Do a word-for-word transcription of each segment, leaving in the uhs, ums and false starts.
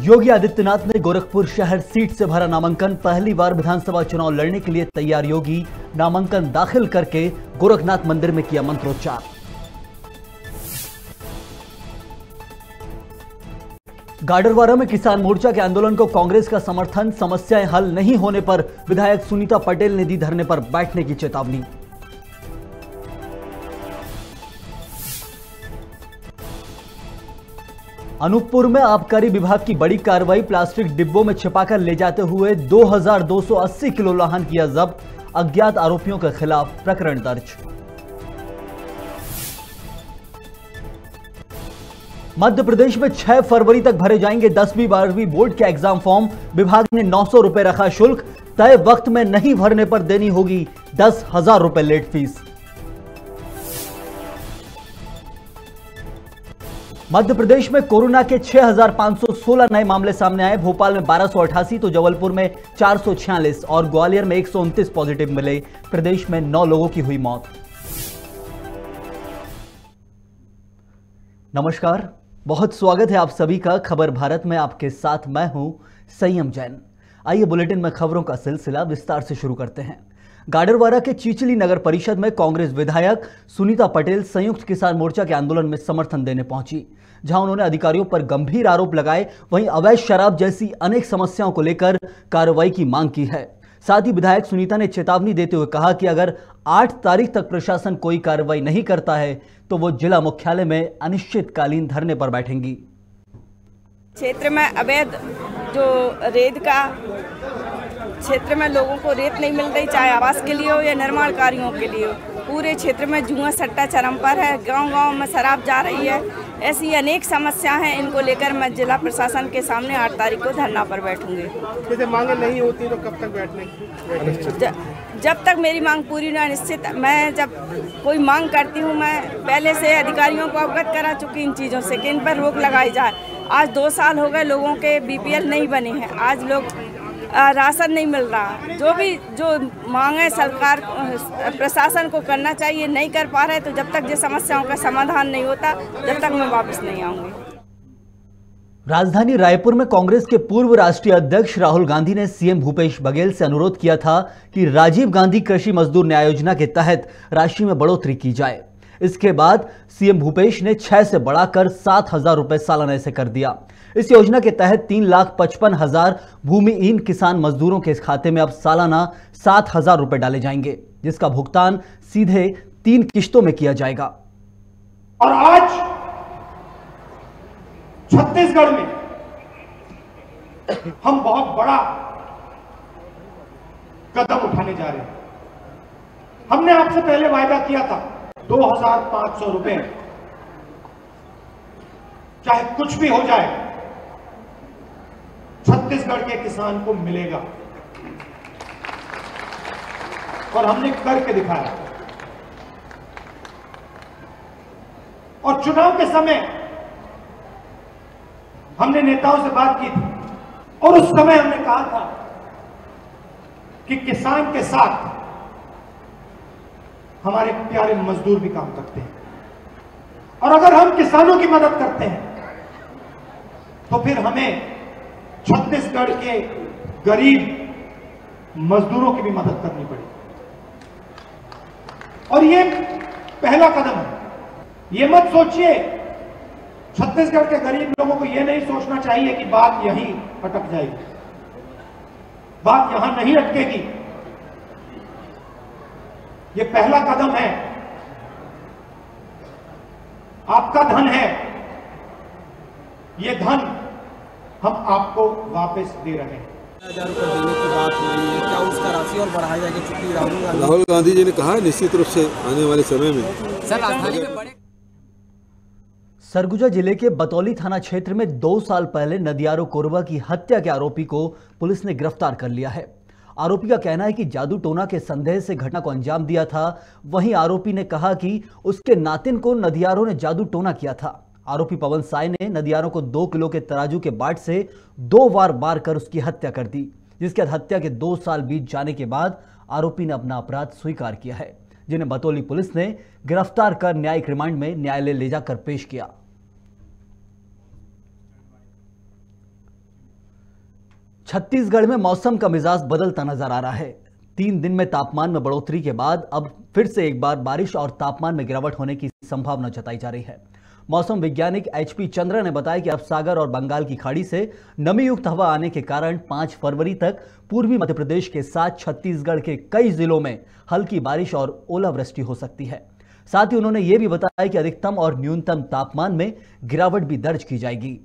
योगी आदित्यनाथ ने गोरखपुर शहर सीट से भरा नामांकन। पहली बार विधानसभा चुनाव लड़ने के लिए तैयार योगी नामांकन दाखिल करके गोरखनाथ मंदिर में किया मंत्रोच्चार। गाडरवारा में किसान मोर्चा के आंदोलन को कांग्रेस का समर्थन। समस्याएं हल नहीं होने पर विधायक सुनीता पटेल ने दी धरने पर बैठने की चेतावनी। अनूपपुर में आबकारी विभाग की बड़ी कार्रवाई। प्लास्टिक डिब्बों में छिपाकर ले जाते हुए दो हज़ार दो सौ अस्सी किलो लाहन किया जब्त। अज्ञात आरोपियों के खिलाफ प्रकरण दर्ज। मध्य प्रदेश में छह फरवरी तक भरे जाएंगे दसवीं बारहवीं बोर्ड के एग्जाम फॉर्म। विभाग ने नौ सौ रुपए रखा शुल्क। तय वक्त में नहीं भरने पर देनी होगी दस हजार रुपए लेट फीस। मध्य प्रदेश में कोरोना के छह हज़ार पाँच सौ सोलह नए मामले सामने आए। भोपाल में बारह सौ अठासी तो जबलपुर में चार सौ छियालीस और ग्वालियर में एक सौ उनतीस पॉजिटिव मिले। प्रदेश में नौ लोगों की हुई मौत। नमस्कार, बहुत स्वागत है आप सभी का खबर भारत में। आपके साथ मैं हूं संयम जैन। आइए बुलेटिन में खबरों का सिलसिला विस्तार से शुरू करते हैं। गाडरवारा के चिचली नगर परिषद में कांग्रेस विधायक सुनीता पटेल संयुक्त किसान मोर्चा के आंदोलन में समर्थन देने पहुंची, जहां उन्होंने अधिकारियों पर गंभीर आरोप लगाए। वहीं अवैध शराब जैसी अनेक समस्याओं को लेकर कार्रवाई की मांग की है। साथ ही विधायक सुनीता ने चेतावनी देते हुए कहा कि अगर आठ तारीख तक प्रशासन कोई कार्रवाई नहीं करता है तो वो जिला मुख्यालय में अनिश्चितकालीन धरने पर बैठेंगी। क्षेत्र में अवैध जो रेत का क्षेत्र में लोगों को रेत नहीं मिल रही, चाहे आवास के लिए हो या निर्माण कार्यों के लिए हो। पूरे क्षेत्र में जुआ सट्टा चरम पर है। गांव-गांव में शराब जा रही है। ऐसी अनेक समस्या हैं। इनको लेकर मैं जिला प्रशासन के सामने आठ तारीख को धरना पर बैठूंगी। जैसे मांगे नहीं होती तो कब तक बैठने? ज, जब तक मेरी मांग पूरी न निश्चित। मैं जब कोई मांग करती हूँ, मैं पहले से अधिकारियों को अवगत करा चुकी इन चीज़ों से कि इन पर रोक लगाई जाए। आज दो साल हो गए, लोगों के बी पी एल नहीं बने हैं। आज लोग राशन नहीं मिल रहा। जो भी जो मांगे सरकार प्रशासन को करना चाहिए, नहीं कर पा रहे। तो जब तक ये समस्याओं का समाधान नहीं होता, जब तक मैं वापस नहीं आऊंगी। राजधानी रायपुर में कांग्रेस के पूर्व राष्ट्रीय अध्यक्ष राहुल गांधी ने सीएम भूपेश बघेल से अनुरोध किया था कि राजीव गांधी कृषि मजदूर न्याय योजना के तहत राशि में बढ़ोतरी की जाए। इसके बाद सीएम भूपेश ने छह से बढ़ाकर सात हजार रुपए सालाना से कर दिया। इस योजना के तहत तीन लाख पचपन हजार भूमिहीन किसान मजदूरों के खाते में अब सालाना सात हजार रुपए डाले जाएंगे, जिसका भुगतान सीधे तीन किश्तों में किया जाएगा। और आज छत्तीसगढ़ में हम बहुत बड़ा कदम उठाने जा रहे हैं। हमने आपसे पहले वायदा किया था दो हजार पांच सौ रुपए, चाहे कुछ भी हो जाए, छत्तीसगढ़ के किसान को मिलेगा। और हमने करके दिखाया। और चुनाव के समय हमने नेताओं से बात की थी और उस समय हमने कहा था कि किसान के साथ हमारे प्यारे मजदूर भी काम करते हैं, और अगर हम किसानों की मदद करते हैं तो फिर हमें छत्तीसगढ़ के गरीब मजदूरों की भी मदद करनी पड़ेगी। और ये पहला कदम है। ये मत सोचिए, छत्तीसगढ़ के गरीब लोगों को यह नहीं सोचना चाहिए कि बात यहीं अटक जाएगी। बात यहां नहीं अटकेगी। ये पहला कदम है। आपका धन है, ये धन हम आपको वापस दे रहे हैं। हजार रुपये देने की बात नहीं है, क्या उसका राशि और बढ़ाया जाएगा? चूंकि राहुल गांधी राहुल गांधी जी ने कहा निश्चित रूप से आने वाले समय में सर राजधानी में बड़े। सरगुजा जिले के बतौली थाना क्षेत्र में दो साल पहले नदियारो कोरबा की हत्या के आरोपी को पुलिस ने गिरफ्तार कर लिया है। आरोपी का कहना है कि जादू टोना के संदेह से घटना को अंजाम दिया था। वहीं आरोपी ने कहा कि उसके नातिन को नदियारों ने जादू टोना किया था। आरोपी पवन साय ने नदियारों को दो किलो के तराजू के बाट से दो बार मार कर उसकी हत्या कर दी, जिसके बाद हत्या के दो साल बीत जाने के बाद आरोपी ने अपना अपराध स्वीकार किया है, जिन्हें बतौली पुलिस ने गिरफ्तार कर न्यायिक रिमांड में न्यायालय ले जाकर पेश किया। छत्तीसगढ़ में मौसम का मिजाज बदलता नजर आ रहा है। तीन दिन में तापमान में बढ़ोतरी के बाद अब फिर से एक बार बारिश और तापमान में गिरावट होने की संभावना जताई जा रही है। मौसम वैज्ञानिक एच पी चंद्रा ने बताया कि अरब सागर और बंगाल की खाड़ी से नमी युक्त हवा आने के कारण पांच फरवरी तक पूर्वी मध्य प्रदेश के साथ छत्तीसगढ़ के कई जिलों में हल्की बारिश और ओलावृष्टि हो सकती है। साथ ही उन्होंने ये भी बताया कि अधिकतम और न्यूनतम तापमान में गिरावट भी दर्ज की जाएगी।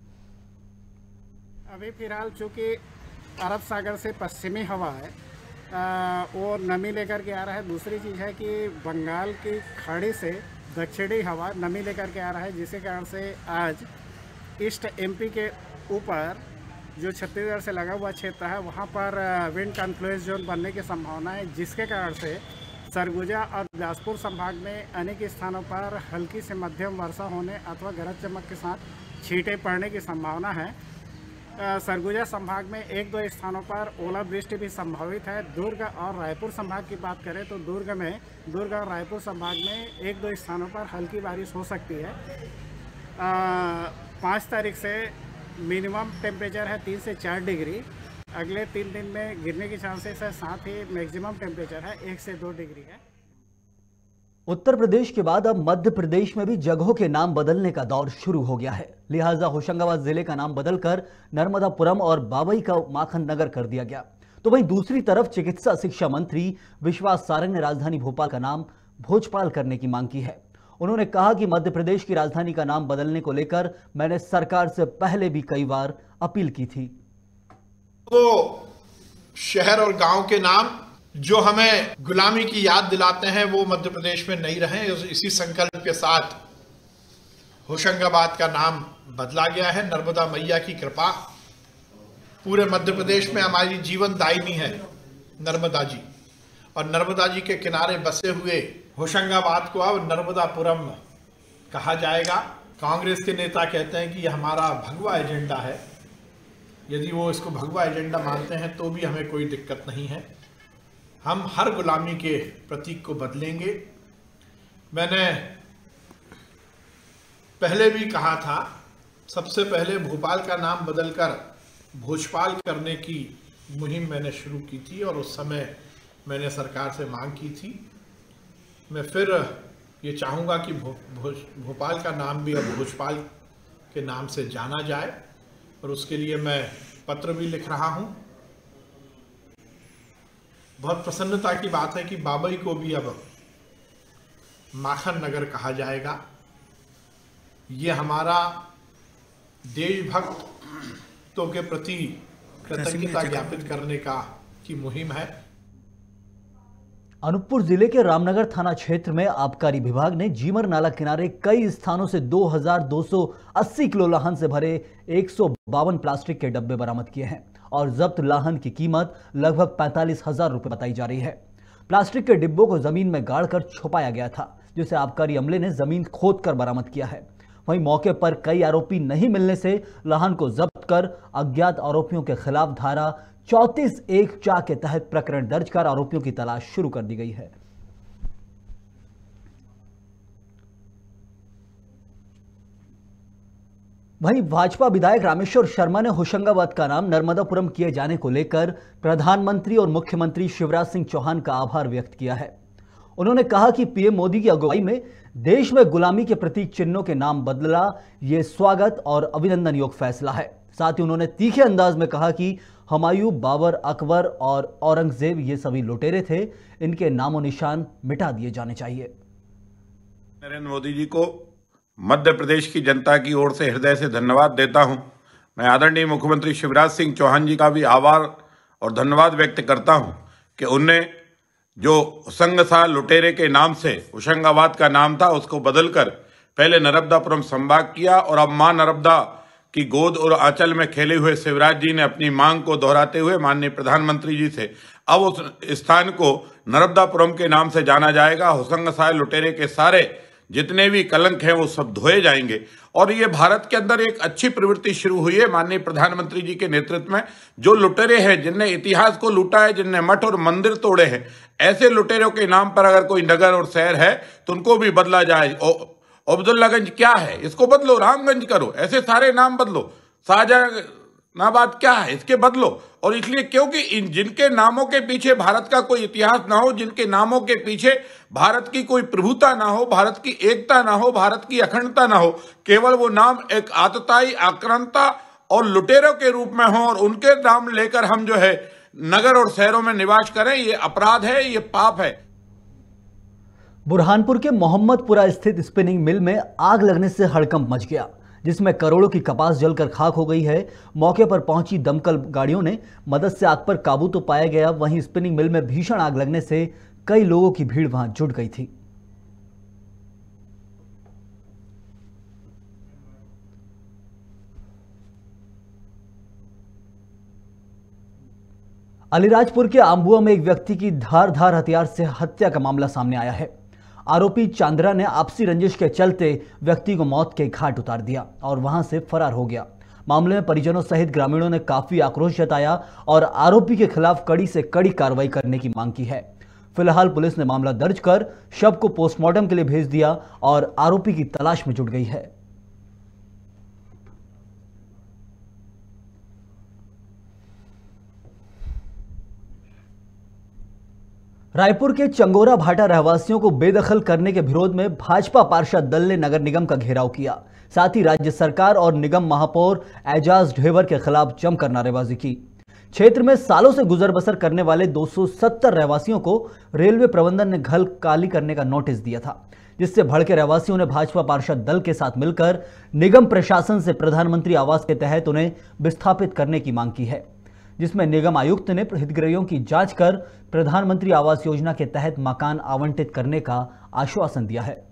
अभी फिलहाल चूंकि अरब सागर से पश्चिमी हवा है आ, वो नमी लेकर के आ रहा है। दूसरी चीज़ है कि बंगाल की खाड़ी से दक्षिणी हवा नमी लेकर के आ रहा है, जिसके कारण से आज ईस्ट एमपी के ऊपर जो छत्तीसगढ़ से लगा हुआ क्षेत्र है वहाँ पर विंड कॉन्फ्लुएंस जोन बनने की संभावना है, जिसके कारण से सरगुजा और बिलासपुर संभाग में अनेक स्थानों पर हल्की से मध्यम वर्षा होने अथवा गरज चमक के साथ छींटे पड़ने की संभावना है। सरगुजा संभाग में एक दो स्थानों पर ओलावृष्टि भी संभावित है। दुर्ग और रायपुर संभाग की बात करें तो दुर्ग में दुर्ग और रायपुर संभाग में एक दो स्थानों पर हल्की बारिश हो सकती है। पाँच तारीख से मिनिमम टेम्परेचर है तीन से चार डिग्री, अगले तीन दिन में गिरने की चांसेस है। साथ ही मैक्सिमम टेम्परेचर है एक से दो डिग्री है। उत्तर प्रदेश के बाद अब मध्य प्रदेश में भी जगहों के नाम बदलने का दौर शुरू हो गया है। लिहाजा होशंगाबाद जिले का नाम बदलकर नर्मदापुरम और बाबई का माखन नगर कर दिया गया। तो वहीं दूसरी तरफ चिकित्सा शिक्षा मंत्री विश्वास सारंग ने राजधानी भोपाल का नाम भोजपाल करने की मांग की है। उन्होंने कहा कि मध्य प्रदेश की राजधानी का नाम बदलने को लेकर मैंने सरकार से पहले भी कई बार अपील की थी। वो शहर और गांव के नाम जो हमें गुलामी की याद दिलाते हैं वो मध्य प्रदेश में नहीं रहे। इसी संकल्प के साथ होशंगाबाद का नाम बदला गया है। नर्मदा मैया की कृपा पूरे मध्य प्रदेश में हमारी जीवन दायिनी है नर्मदा जी, और नर्मदा जी के किनारे बसे हुए होशंगाबाद को अब नर्मदापुरम कहा जाएगा। कांग्रेस के नेता कहते हैं कि यह हमारा भगवा एजेंडा है। यदि वो इसको भगवा एजेंडा मानते हैं तो भी हमें कोई दिक्कत नहीं है। हम हर गुलामी के प्रतीक को बदलेंगे। मैंने पहले भी कहा था, सबसे पहले भोपाल का नाम बदलकर भोजपाल करने की मुहिम मैंने शुरू की थी और उस समय मैंने सरकार से मांग की थी। मैं फिर ये चाहूँगा कि भो, भो, भोपाल का नाम भी अब भोजपाल के नाम से जाना जाए, और उसके लिए मैं पत्र भी लिख रहा हूँ। बहुत प्रसन्नता की बात है कि बाबई को भी अब माखन नगर कहा जाएगा। ये हमारा देशभक्तों के प्रति कृतज्ञता ज्ञापित करने का की मुहिम है। अनूपपुर जिले के रामनगर थाना क्षेत्र में आबकारी विभाग ने जीमर नाला किनारे कई स्थानों से दो हज़ार दो सौ अस्सी किलो लाहन से भरे एक सौ बावन प्लास्टिक के डब्बे बरामद किए हैं और जब्त लाहन की कीमत लगभग पैंतालीस हजार रुपए बताई जा रही है। प्लास्टिक के डिब्बों को जमीन में गाड़कर छुपाया गया था, जिसे आबकारी अमले ने जमीन खोदकर बरामद किया है। वहीं मौके पर कई आरोपी नहीं मिलने से लाहन को जब्त कर अज्ञात आरोपियों के खिलाफ धारा चौंतीस एक चा के तहत प्रकरण दर्ज कर आरोपियों की तलाश शुरू कर दी गई है। वहीं भाजपा विधायक रामेश्वर शर्मा ने होशंगाबाद का नाम नर्मदापुरम किए जाने को लेकर प्रधानमंत्री और मुख्यमंत्री शिवराज सिंह चौहान का आभार व्यक्त किया है। उन्होंने कहा कि पीएम मोदी की अगुवाई में देश में गुलामी के प्रतीक चिन्हों के नाम बदला ये स्वागत और अभिनंदन योग्य फैसला है। साथ ही उन्होंने तीखे अंदाज में कहा कि हुमायूं, बाबर, अकबर और औरंगजेब ये सभी लुटेरे थे, इनके नामो निशान मिटा दिए जाने चाहिए। नरेंद्र मोदी जी को मध्य प्रदेश की जनता की ओर से हृदय से धन्यवाद देता हूं। मैं आदरणीय मुख्यमंत्री शिवराज सिंह चौहान जी का भी आभार और धन्यवाद व्यक्त करता हूं कि उनने जो होशंगाबाद लुटेरे के नाम से होशंगाबाद का नाम था उसको बदलकर पहले नर्मदापुरम संभाग किया, और अब मां नर्मदा की गोद और आंचल में खेले हुए शिवराज जी ने अपनी मांग को दोहराते हुए माननीय प्रधानमंत्री जी से अब उस स्थान को नर्मदापुरम के नाम से जाना जाएगा। होशंगाबाद लुटेरे के सारे जितने भी कलंक हैं वो सब धोए जाएंगे, और ये भारत के अंदर एक अच्छी प्रवृत्ति शुरू हुई है माननीय प्रधानमंत्री जी के नेतृत्व में। जो लुटेरे हैं, जिनने इतिहास को लूटा है, जिनने मठ और मंदिर तोड़े हैं, ऐसे लुटेरों के नाम पर अगर कोई नगर और शहर है तो उनको भी बदला जाए। अब्दुल्लागंज क्या है, इसको बदलो, रामगंज करो, ऐसे सारे नाम बदलो। शाहजहां ना बात क्या है, इसके बदलो। और इसलिए क्योंकि इन जिनके नामों के पीछे भारत का कोई इतिहास ना हो, जिनके नामों के पीछे भारत की कोई प्रभुता ना हो, भारत की एकता ना हो, भारत की अखंडता ना हो, केवल वो नाम एक आतताई, आक्रांता और लुटेरों के रूप में हो और उनके नाम लेकर हम जो है नगर और शहरों में निवास करें, ये अपराध है, ये पाप है। बुरहानपुर के मोहम्मदपुरा स्थित स्पिनिंग मिल में आग लगने से हड़कंप मच गया, जिसमें करोड़ों की कपास जलकर खाक हो गई है। मौके पर पहुंची दमकल गाड़ियों ने मदद से आग पर काबू तो पाया गया, वहीं स्पिनिंग मिल में भीषण आग लगने से कई लोगों की भीड़ वहां जुट गई थी। अलीराजपुर के आंबुआ में एक व्यक्ति की धारदार हथियार से हत्या का मामला सामने आया है। आरोपी चांद्रा ने आपसी रंजिश के चलते व्यक्ति को मौत के घाट उतार दिया और वहां से फरार हो गया। मामले में परिजनों सहित ग्रामीणों ने काफी आक्रोश जताया और आरोपी के खिलाफ कड़ी से कड़ी कार्रवाई करने की मांग की है। फिलहाल पुलिस ने मामला दर्ज कर शव को पोस्टमार्टम के लिए भेज दिया और आरोपी की तलाश में जुट गई है। रायपुर के चंगोरा भाटा रहवासियों को बेदखल करने के विरोध में भाजपा पार्षद दल ने नगर निगम का घेराव किया। साथ ही राज्य सरकार और निगम महापौर एजाज ढेबर के खिलाफ जमकर नारेबाजी की। क्षेत्र में सालों से गुजर बसर करने वाले दो सौ सत्तर रहवासियों को रेलवे प्रबंधन ने घर खाली करने का नोटिस दिया था, जिससे भड़के रहवासियों ने भाजपा पार्षद दल के साथ मिलकर निगम प्रशासन से प्रधानमंत्री आवास के तहत उन्हें विस्थापित करने की मांग की है, जिसमें निगम आयुक्त ने हितग्राहियों की जांच कर प्रधानमंत्री आवास योजना के तहत मकान आवंटित करने का आश्वासन दिया है।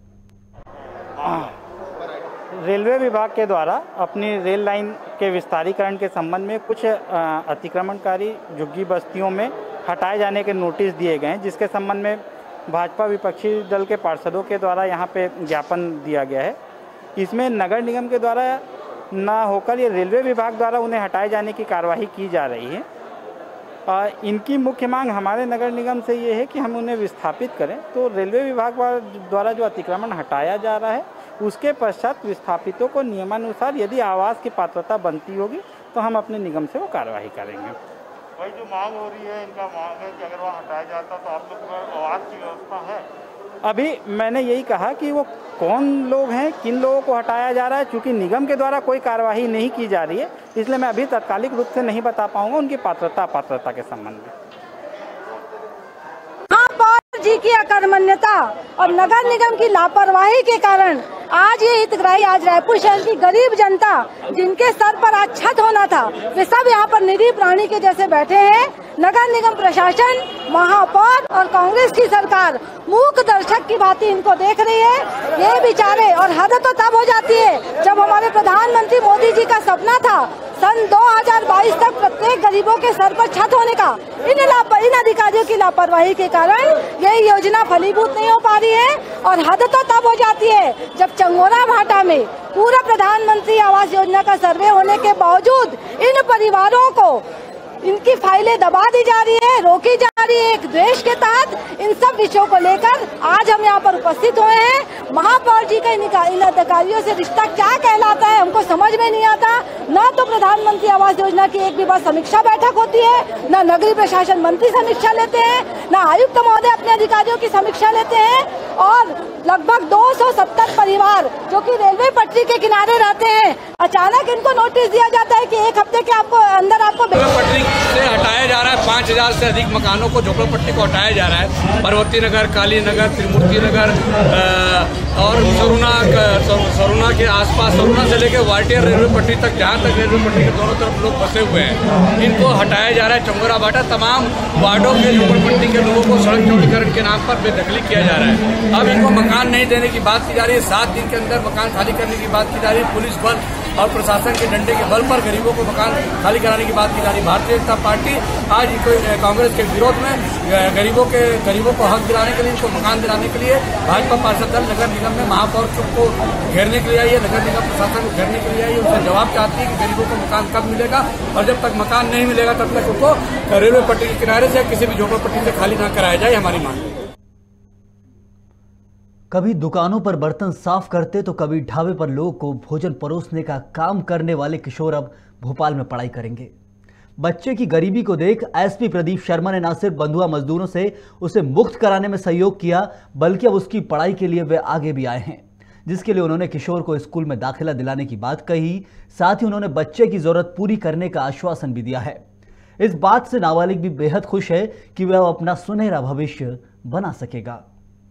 रेलवे विभाग के द्वारा अपनी रेल लाइन के विस्तारीकरण के संबंध में कुछ अतिक्रमणकारी झुग्गी बस्तियों में हटाए जाने के नोटिस दिए गए हैं, जिसके संबंध में भाजपा विपक्षी दल के पार्षदों के द्वारा यहाँ पे ज्ञापन दिया गया है। इसमें नगर निगम के द्वारा ना होकर ये रेलवे विभाग द्वारा उन्हें हटाए जाने की कार्यवाही की जा रही है। आ, इनकी मुख्य मांग हमारे नगर निगम से ये है कि हम उन्हें विस्थापित करें। तो रेलवे विभाग द्वारा जो अतिक्रमण हटाया जा रहा है उसके पश्चात विस्थापितों को नियमानुसार यदि आवास की पात्रता बनती होगी तो हम अपने निगम से वो कार्यवाही करेंगे। भाई जो मांग हो रही है, इनका मांग है कि अगर वहाँ हटाया जाता तो आप लोग को आवास की व्यवस्था है। अभी मैंने यही कहा कि वो कौन लोग हैं, किन लोगों को हटाया जा रहा है, चूंकि निगम के द्वारा कोई कार्यवाही नहीं की जा रही है, इसलिए मैं अभी तात्कालिक रूप से नहीं बता पाऊंगा उनकी पात्रता अपात्रता के संबंध में। महापौर जी की अकर्मण्यता और नगर निगम की लापरवाही के कारण आज ये हितग्राही, आज रायपुर शहर की गरीब जनता जिनके सर पर आज छत होना था, वे सब यहाँ पर निरीह प्राणी के जैसे बैठे हैं। नगर निगम प्रशासन, महापौर और कांग्रेस की सरकार मूक दर्शक की भांति इनको देख रही है। ये बेचारे, और हद तो तब हो जाती है जब हमारे प्रधानमंत्री मोदी जी का सपना था सन दो हज़ार बाईस तक प्रत्येक गरीबों के सर पर छत होने का। इन इन अधिकारियों की लापरवाही के कारण यह योजना फलीभूत नहीं हो पा रही है। और हद तो तब हो जाती है जब चंगोरा भाटा में पूरा प्रधानमंत्री आवास योजना का सर्वे होने के बावजूद इन परिवारों को इनकी फाइलें दबा दी जा रही है, रोकी जा रही है एक द्वेष के तहत। इन सब विषयों को लेकर आज हम यहाँ पर उपस्थित हुए हैं। महापौर जी का इन अधिकारियों से रिश्ता क्या कहलाता है हमको समझ में नहीं आता। न तो प्रधानमंत्री आवास योजना की एक भी बार समीक्षा बैठक होती है, न नगरीय प्रशासन मंत्री समीक्षा लेते हैं, न आयुक्त महोदय अपने अधिकारियों की समीक्षा लेते हैं। और लगभग दो सौ सत्तर परिवार जो कि रेलवे पटरी के किनारे रहते हैं, अचानक इनको नोटिस दिया जाता है कि एक हफ्ते के आपको अंदर आपको पटरी से हटाया जा रहा है। पाँच हजार से अधिक मकानों को, झोपड़पट्टी को हटाया जा रहा है। पर्वती नगर, काली नगर, त्रिमूर्ति नगर और सरुना सरुना के आसपास, सरुना से लेकर वाटिया रेलवे पट्टी तक, जहाँ तक रेलवे पट्टी के दोनों तरफ लोग बसे हुए हैं, इनको हटाया जा रहा है। चंगोरा भाटा तमाम वार्डों के झोपड़पट्टी के लोगों को सड़क चौड़ीकरण के नाम पर बेदखली किया जा रहा है। अब इनको मकान नहीं देने की बात की जा रही है। सात दिन के अंदर मकान खाली करने की बात की जा रही है। पुलिस बल और प्रशासन के डंडे के बल पर गरीबों को मकान खाली कराने की बात की जा रही है। भारतीय जनता पार्टी आज कांग्रेस के विरोध में गरीबों के गरीबों को हक दिलाने के लिए, इनको मकान दिलाने के लिए भाजपा पार्षद दल नगर निगम में महापौर को घेरने के लिए आई है, नगर निगम प्रशासन को घेरने के लिए आई है। उनसे जवाब चाहती है कि गरीबों को मकान कब मिलेगा, और जब तक मकान नहीं मिलेगा तब तक उनको रेलवे पट्टी के किनारे से किसी भी झोपड़पट्टी से खाली न कराया जाए, हमारी मांग है। कभी दुकानों पर बर्तन साफ करते तो कभी ढाबे पर लोगों को भोजन परोसने का काम करने वाले किशोर अब भोपाल में पढ़ाई करेंगे। बच्चे की गरीबी को देख एसपी प्रदीप शर्मा ने न सिर्फ बंधुआ मजदूरों से उसे मुक्त कराने में सहयोग किया, बल्कि अब उसकी पढ़ाई के लिए वे आगे भी आए हैं, जिसके लिए उन्होंने किशोर को स्कूल में दाखिला दिलाने की बात कही। साथ ही उन्होंने बच्चे की जरूरत पूरी करने का आश्वासन भी दिया है। इस बात से नाबालिग भी बेहद खुश है कि वह अपना सुनहरा भविष्य बना सकेगा।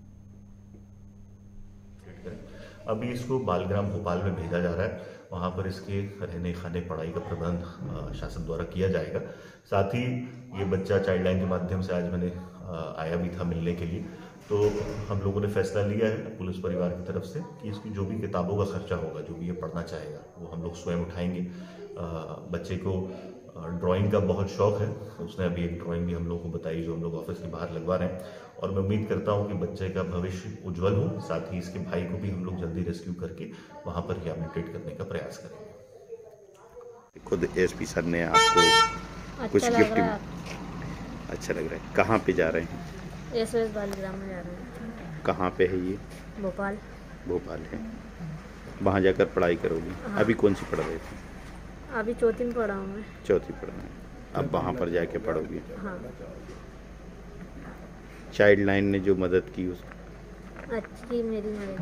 अभी इसको बालग्राम भोपाल में भेजा जा रहा है, वहाँ पर इसके रहने खाने पढ़ाई का प्रबंध शासन द्वारा किया जाएगा। साथ ही ये बच्चा चाइल्ड लाइन के माध्यम से आज मैंने आया भी था मिलने के लिए, तो हम लोगों ने फैसला लिया है पुलिस परिवार की तरफ से कि इसकी जो भी किताबों का खर्चा होगा, जो भी ये पढ़ना चाहेगा, वो हम लोग स्वयं उठाएंगे। बच्चे को ड्राइंग का बहुत शौक है, उसने अभी एक ड्राइंग भी हम लोग को बताई जो हम लोग ऑफिस के बाहर लगवा रहे हैं, और मैं उम्मीद करता हूं कि बच्चे का भविष्य उज्जवल हो। साथ ही इसके भाई को भी हम लोग जल्दी रेस्क्यू करके वहां पर रिहैबिलिटेट करने का प्रयास करेंगे। खुद एसपी सर ने आपको अच्छा कुछ गिफ्ट, अच्छा लग रहा है। कहाँ पे जा रहे हैं? एसओएस बालग्राम में जा रहे हैं। कहाँ पे है ये? भोपाल। भोपाल है, वहाँ जाकर पढ़ाई करोगी? हाँ। अभी कौन सी पढ़ रहे थे? अभी चौथी में पढ़ा हूँ मैं। चौथी पढ़ना है, अब वहाँ पर जाके पढ़ोगी? हाँ। चाइल्ड लाइन ने जो मदद की उस अच्छी मेरी मदद।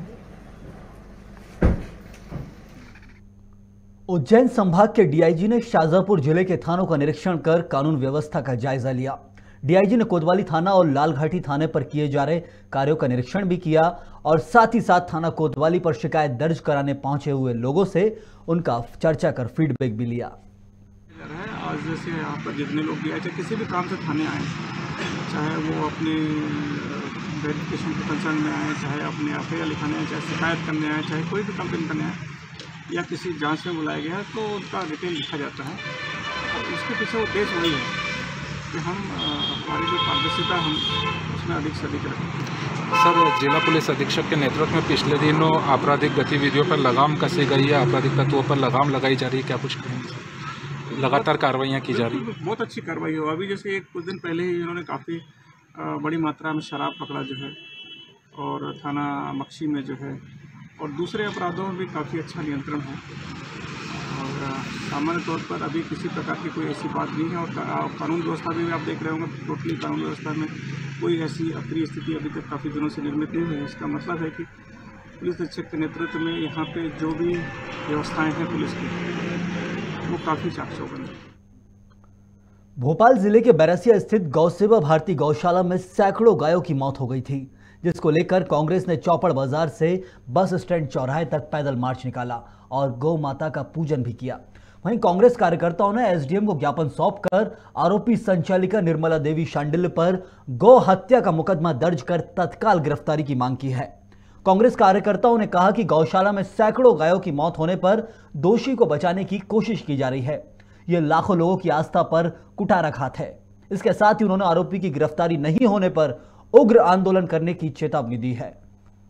उज्जैन संभाग के डीआईजी ने शाजापुर जिले के थानों का निरीक्षण कर कानून व्यवस्था का जायजा लिया। डीआईजी ने कोतवाली थाना और लालघाटी थाने पर किए जा रहे कार्यों का निरीक्षण भी किया और साथ ही साथ थाना कोतवाली पर शिकायत दर्ज कराने पहुंचे हुए लोगों से उनका चर्चा कर फीडबैक भी लिया। आज जैसे यहाँ पर जितने लोग भी आए, चाहे किसी भी काम से थाने आए, चाहे वो अपने वेरिफिकेशन के कंसर्न में आए, चाहे अपने एफ आई आर लिखाने आए, चाहे शिकायत करने आए, चाहे कोई भी कंप्लेन करने आए या किसी जांच में बुलाया गया है, तो उनका डिटेल लिखा जाता है। और उसके पीछे उद्देश्य वही है कि हम हमारी जो पारदर्शिता हम उसमें अधिक से अधिक रखें। सर, जिला पुलिस अधीक्षक के नेतृत्व में पिछले दिनों आपराधिक गतिविधियों पर लगाम कसी गई है, आपराधिक तत्वों पर लगाम लगाई जा रही है, क्या कुछ कहेंगे? लगातार कार्रवाइयाँ की जा रही है। बहुत अच्छी कार्रवाई हो। अभी जैसे एक कुछ दिन पहले ही इन्होंने काफ़ी बड़ी मात्रा में शराब पकड़ा जो है, और थाना मक्सी में जो है, और दूसरे अपराधों में भी काफ़ी अच्छा नियंत्रण है। और सामान्य तौर पर अभी किसी प्रकार की कोई ऐसी बात नहीं है। और कानून व्यवस्था भी आप देख रहे होंगे, टोटली कानून व्यवस्था में कोई ऐसी अप्रिय स्थिति अभी तक काफ़ी दिनों से निर्मित नहीं हुई है। इसका मतलब है कि पुलिस अधीक्षक के नेतृत्व में यहाँ पे जो भी व्यवस्थाएं हैं पुलिस की, वो काफ़ी चाक-चौबंद है। भोपाल जिले के बैरसिया स्थित गौसेवा भारती गौशाला में सैकड़ों गायों की मौत हो गई थी, जिसको लेकर कांग्रेस ने चौपड़ बाजार से बस स्टैंड चौराहे तक पैदल मार्च निकाला और गौ माता का पूजन भी किया। वहीं कांग्रेस कार्यकर्ताओं ने एसडीएम को ज्ञापन सौंपकर आरोपी संचालिका निर्मला देवी शांडिल्य पर गौ हत्या का मुकदमा दर्ज कर तत्काल गिरफ्तारी की मांग की है। कांग्रेस कार्यकर्ताओं ने कहा कि गौशाला में सैकड़ों गायों की मौत होने पर दोषी को बचाने की कोशिश की जा रही है। यह लाखों लोगों की आस्था पर कुठाराघात है। इसके साथ ही उन्होंने आरोपी की गिरफ्तारी नहीं होने पर उग्र आंदोलन करने की चेतावनी दी है।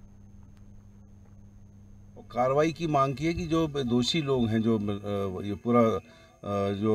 कार्रवाई की मांग की है कि जो दोषी लोग हैं, जो ये पूरा जो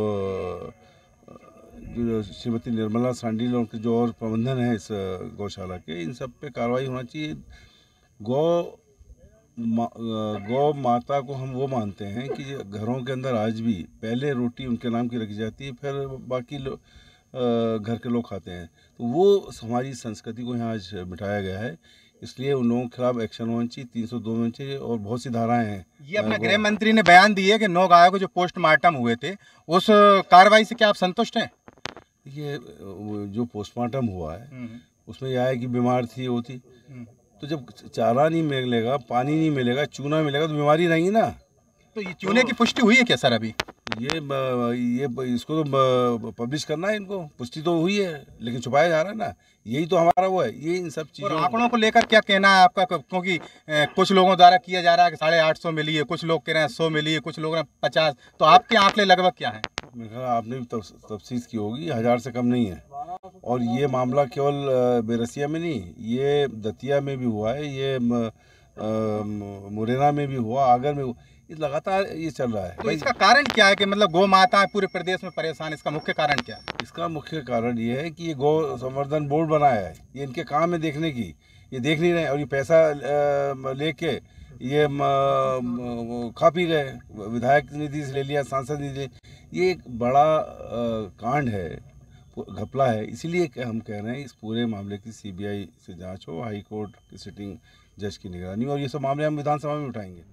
जो श्रीमती निर्मला शांडिल्य और उनके जो और प्रबंधन है इस गौशाला के, इन सब पे कार्रवाई होना चाहिए। गौ मा, गौ माता को हम वो मानते हैं कि घरों के अंदर आज भी पहले रोटी उनके नाम की रखी जाती है, फिर बाकी लो, घर के लोग खाते हैं। तो वो हमारी संस्कृति को यहाँ आज मिटाया गया है, इसलिए उन लोगों के खिलाफ एक्शन होना चाहिए। तीन सौ दो में चाहिए और बहुत सी धाराएं हैं। ये अपने गृह मंत्री ने बयान दिए कि नौ गायों को जो पोस्टमार्टम हुए थे, उस कार्रवाई से क्या आप संतुष्ट हैं? ये जो पोस्टमार्टम हुआ है उसमें यह है कि बीमार थी वो थी, तो जब चारा नहीं मिलेगा, पानी नहीं मिलेगा, चूना मिलेगा तो बीमारी रहेगी ना। तो ये चूने की पुष्टि हुई है क्या सर? अभी ये ये इसको तो पब्लिश करना है, इनको पुष्टि तो हुई है लेकिन छुपाया जा रहा है ना। यही तो हमारा वो है। ये इन सब चीज़ों, आंकड़ों को लेकर क्या कहना है आपका? क्योंकि कुछ लोगों द्वारा किया जा रहा है कि साढ़े आठ सौ मिली है, कुछ लोग कह रहे हैं सौ मिली है, कुछ लोग रहे हैं पचास, तो आपके आंकड़े लगभग क्या है? मेरे ख्याल आपने भी तफसीस की होगी, हजार से कम नहीं है। और ये मामला केवल बैरसिया में नहीं, ये दतिया में भी हुआ है, ये मुरैना में भी हुआ, आगर में हुआ, लगातार ये चल रहा है। तो इसका कारण क्या है कि मतलब गौ माता पूरे प्रदेश में परेशान? इसका मुख्य कारण क्या है? इसका मुख्य कारण ये है कि ये गौ संवर्धन बोर्ड बनाया है, ये इनके काम है देखने की, ये देख नहीं रहे। और ये पैसा लेके ये म, म, खा पी गए, विधायक निधि से ले लिया, सांसद निधि, ये एक बड़ा आ, कांड है, घपला है। इसीलिए हम कह रहे हैं इस पूरे मामले की सीबीआई से जांच हो, हाई कोर्ट की सिटिंग जज की निगरानी, और ये सब मामले हम विधानसभा में उठाएंगे।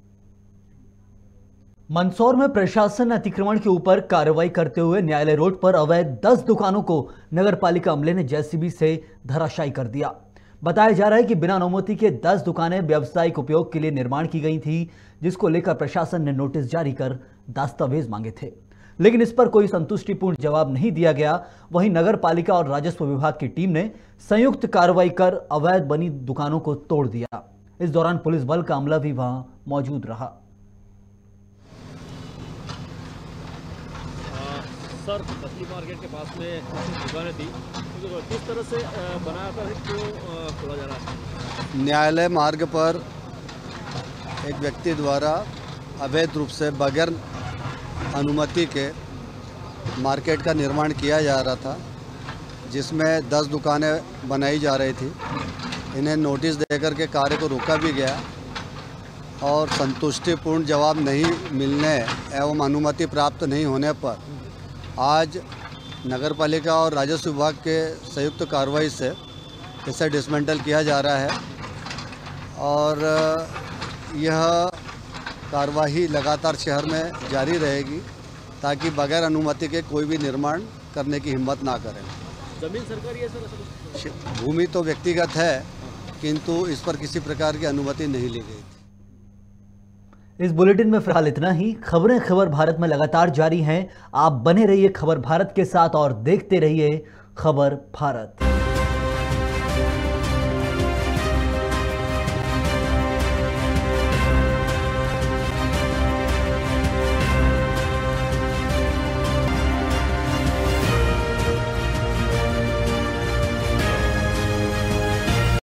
मंदसौर में प्रशासन ने अतिक्रमण के ऊपर कार्रवाई करते हुए न्यायालय रोड पर अवैध दस दुकानों को नगरपालिका अमले ने जेसीबी से धराशायी कर दिया। बताया जा रहा है कि बिना अनुमति के दस दुकानें व्यावसायिक उपयोग के लिए निर्माण की गई थी, जिसको लेकर प्रशासन ने नोटिस जारी कर दस्तावेज मांगे थे, लेकिन इस पर कोई संतुष्टिपूर्ण जवाब नहीं दिया गया। वहीं नगरपालिका और राजस्व विभाग की टीम ने संयुक्त कार्रवाई कर अवैध बनी दुकानों को तोड़ दिया। इस दौरान पुलिस बल का अमला भी वहां मौजूद रहा। सर, मछली मार्केट के पास में दुकानें थी, तो किस तरह से बनाया था, क्यों खोला जा रहा है? न्यायालय मार्ग पर एक व्यक्ति द्वारा अवैध रूप से बगैर अनुमति के मार्केट का निर्माण किया जा रहा था, जिसमें दस दुकानें बनाई जा रही थी। इन्हें नोटिस देकर के कार्य को रोका भी गया और संतुष्टिपूर्ण जवाब नहीं मिलने एवं अनुमति प्राप्त नहीं होने पर आज नगरपालिका और राजस्व विभाग के संयुक्त कार्रवाई से इसे डिसमेंटल किया जा रहा है और यह कार्रवाई लगातार शहर में जारी रहेगी ताकि बगैर अनुमति के कोई भी निर्माण करने की हिम्मत ना करें। जमीन सरकारी है सर? भूमि तो व्यक्तिगत है, किंतु इस पर किसी प्रकार की अनुमति नहीं ली गई। इस बुलेटिन में फिलहाल इतना ही। खबरें खबर भारत में लगातार जारी हैं। आप बने रहिए खबर भारत के साथ और देखते रहिए खबर भारत।